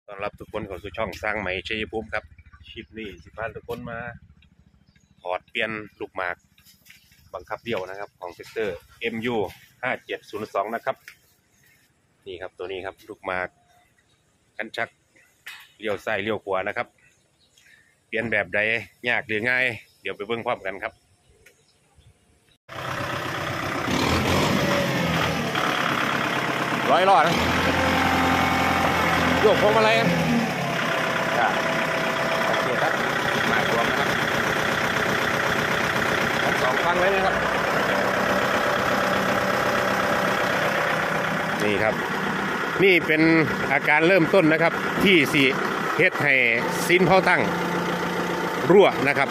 ต้อนรับทุกคนเข้าสู่ช่องสร้างใหม่ชัยภูมิครับคลิปนี้สิพาทุกคนมาถอดเปลี่ยนลูกหมากบังคับเดี่ยวนะครับของเซกเตอร์ MU 5702นะครับนี่ครับตัวนี้ครับลูกหมากกันชักเลี้ยวซ้ายเลี้ยวขวานะครับเปลี่ยนแบบใดยากหรือง่ายเดี๋ยวไปเบิ่งพร้อมกันครับร้อยรอดนะโยกพวงมาลัยโอเคครับมารวมนะครับทั้งสองฟังเลยนะครับนี่ครับนี่เป็นอาการเริ่มต้นนะครับที่สี่เฮ็ดให้ซินเผาตั้งรั่วนะครับ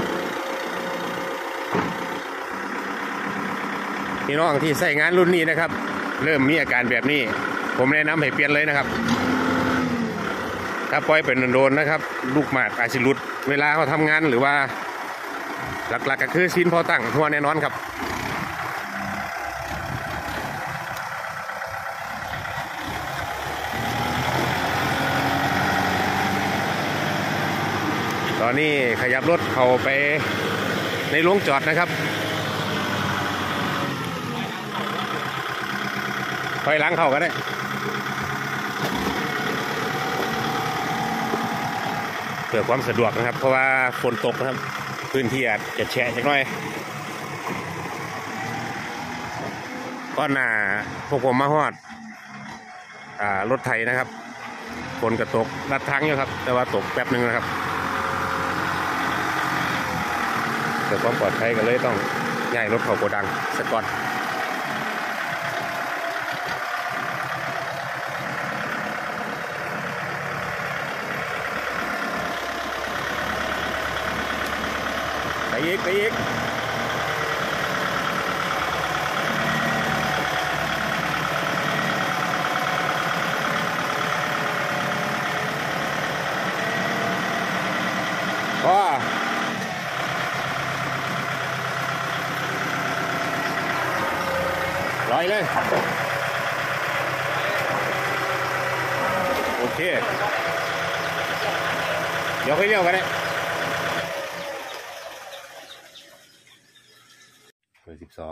พี่น้องที่ใส่งานรุ่นนี้นะครับเริ่มมีอาการแบบนี้ผมแนะนำให้เปลี่ยนเลยนะครับถ้าปล่อยเป็นโดนนะครับลูกหมากอาจจะหลุดเวลาเขาทำงานหรือว่าหลักๆก็คือซินเผาตั้งหัวแน่นอนครับตอนนี้ขยับรถเข้าไปในโรงจอดนะครับถอยหลังเข้าก็ได้เพื่อความสะดวกนะครับเพราะว่าฝนตกนะครับพื้นที่อาจจะแฉะจักหน่อยก็หน้าพวกผมมาฮอดรถไถนะครับฝนกระตกลัดทางอยู่ครับแต่ว่าตกแป๊บนึงนะครับเพื่อความปลอดภัยก็เลยต้องย้ายรถเข้าโกดังสักก่อนไปอีกพอร้อยเลยโอเคเดี๋ยวค่อยเลี้ยวกันเลย12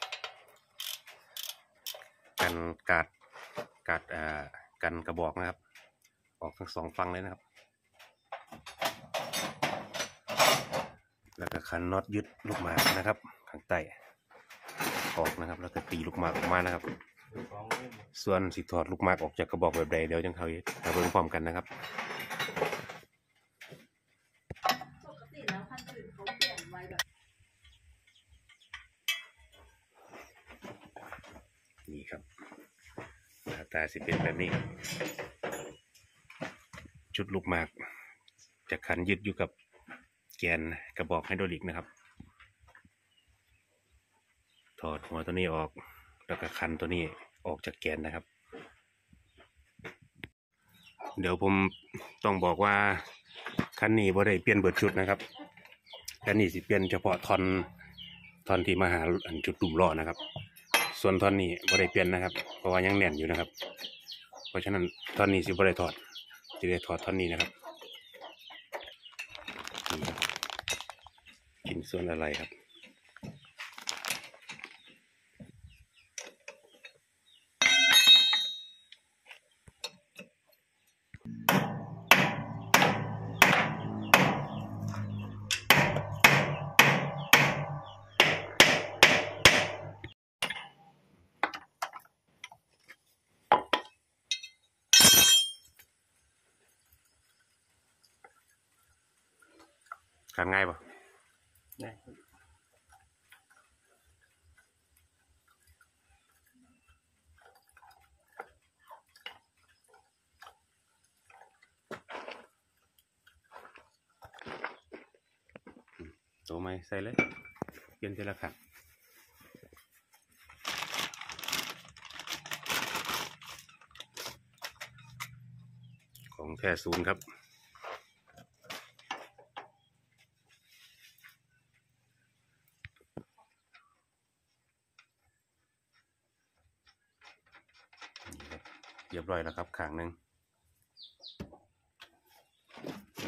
กันกันกระบอกนะครับออกทั้งสองฝั่งเลยนะครับแล้วก็คันน็อตยึดลูกหมากนะครับข้างใต้ออกนะครับแล้วก็ตีลูกหมากออกมานะครับส่วนสิถอดลูกหมากออกจากกระบอกแบบใดเดี๋ยวจังเขาเบิ่งพร้อมกันนะครับปกติแล้วคันอื่นเขาเปลี่ยนไว้แบบนี่ครับหน้าตาสิเป็นแบบนี้ชุดลูกหมากจะขันยึดอยู่กับแกนกระบอกไฮดรอลิกนะครับถอดหัวตัวนี้ออกแล้วก็คันตัวนี้ออกจากแกนนะครับเดี๋ยวผมต้องบอกว่าคันนี้บ่ได้เปลี่ยนเบิดชุดนะครับคันนี้สิเปลี่ยนเฉพาะท่อนที่มาหาจุดตุ่มล้อนะครับส่วนท่อนนี้บ่ได้เปลี่ยนนะครับเพราะว่ายังแน่นอยู่นะครับเพราะฉะนั้นท่อนนี้สิบ่ได้ถอดจะได้ถอดท่อนนี้นะครับชิ้นส่วนอะไรครับทำง่ายป่ะได้ตัวไม่ใส่เลยเปลี่ยนทีละขันของแท้ศูนย์ครับ เรียบร้อยแล้วครับข้างหนึ่ง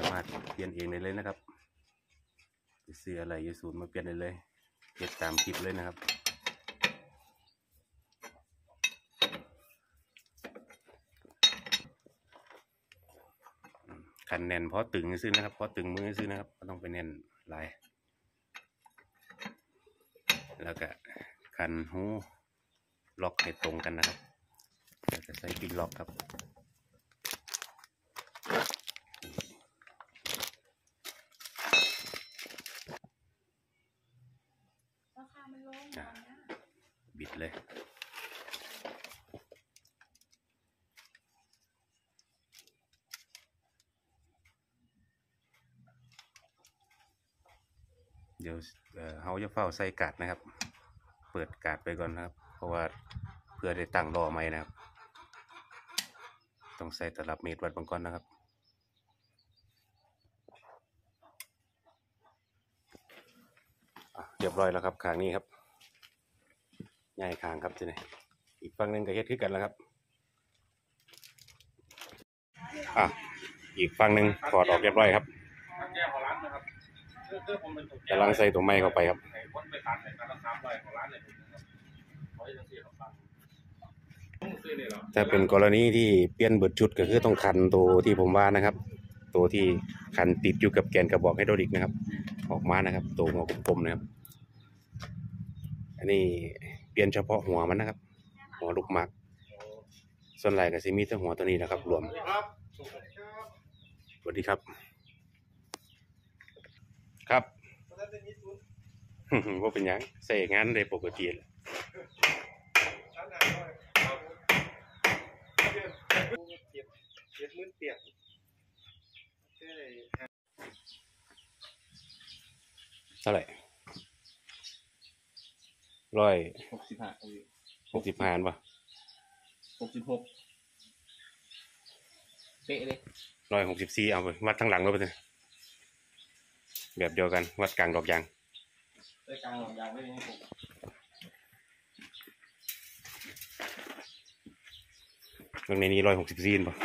ามารถเปลี่ยนเองได้เลยนะครับซื้ออะไรอยู่ศูนย์มาเปลี่ยนได้เลยเก็บตามคลิปเลยนะครับคันแน่นเพราะตึงซื้อนะครับเพราะตึงมือซื้อนะครับก็ต้องไปแน่นลายแล้วก็คันหูล็อกให้ตรงกันนะครับแล้วก็ใส่ปินล็อกครับบิดเลยเดี๋ยวเขาจะเฝ้าใส่กาดนะครับเปิดกาดไปก่อนนะครับเพราะว่าเพื่อได้ตั้งรอไหมนะครับต้องใส่ตลับเมตรวัดบางก้อนนะครับเรียบร้อยแล้วครับข้างนี้ครับง่ายข้างครับทีนี้อีกฝั่งหนึ่งก็เฮ็ดขึ้นกันแล้วครับอีกฝั่งหนึ่งถอดออกเรียบร้อยครับกำลังใส่ตัวไม้เข้าไปครับถ้าเป็นกรณีที่เปลี่ยนเบิดชุดก็คือต้องคันตัวที่ผมว่านะครับตัวที่คันติดอยู่กับแกนกระบอกไฮดรอลิกนะครับออกมานะครับตัวหัวกลมๆนะครับอันนี้เปลี่ยนเฉพาะหัวมันนะครับหัวลูกหมากส่วนใหญ่ก็จะมีแต่หัวตัวนี้นะครับรวมสวัสดีครับครับว่าเป็นยังใส่งานได้ปกติเท่าไหร่165ป่ะ 66เป๊ะเลย 164เอาไปวัดทั้งหลังแล้วไปเลยแบบเดียวกันวัดกลางดอกยางกลางดอกยางไม่ให้ผมตรงนี้164ป่ะ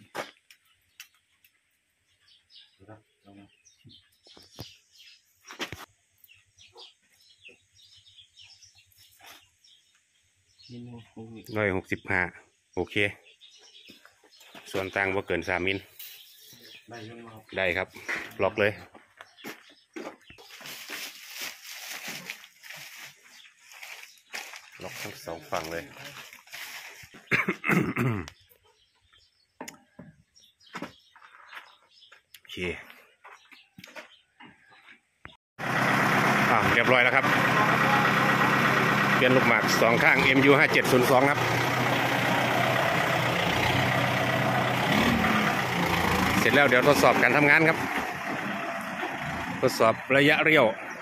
165โอเคส่วนต่างว่าเกิน3 มิลได้ครับล็อกเลยล็อกทั้งสองฝั่งเลย โอเคเรียบร้อยแล้วครับเปลี่ยนลูกหมาก2 ข้าง MU 5702ครับเสร็จแล้วเดี๋ยวทดสอบการทำงานครับทดสอบระยะเรี่ยว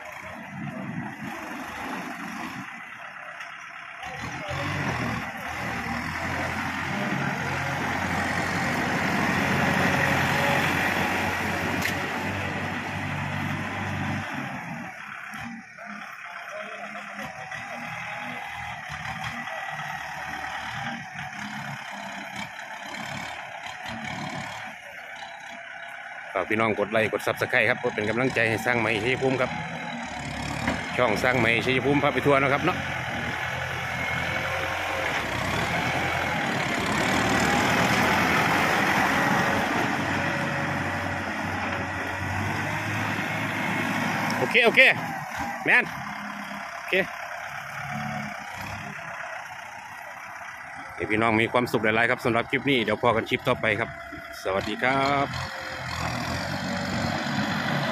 ฝากพี่น้องกดไลค์กดซับสไครต์ครับเพื่อเป็นกำลังใจให้สร้างใหม่ชัยภูมิครับช่องสร้างใหม่ชัยภูมิพาไปทัวร์นะครับเนาะโอเคแมนโอเคให้พี่น้องมีความสุขหลายๆครับสำหรับคลิปนี้เดี๋ยวพอกันคลิปต่อไปครับสวัสดีครับ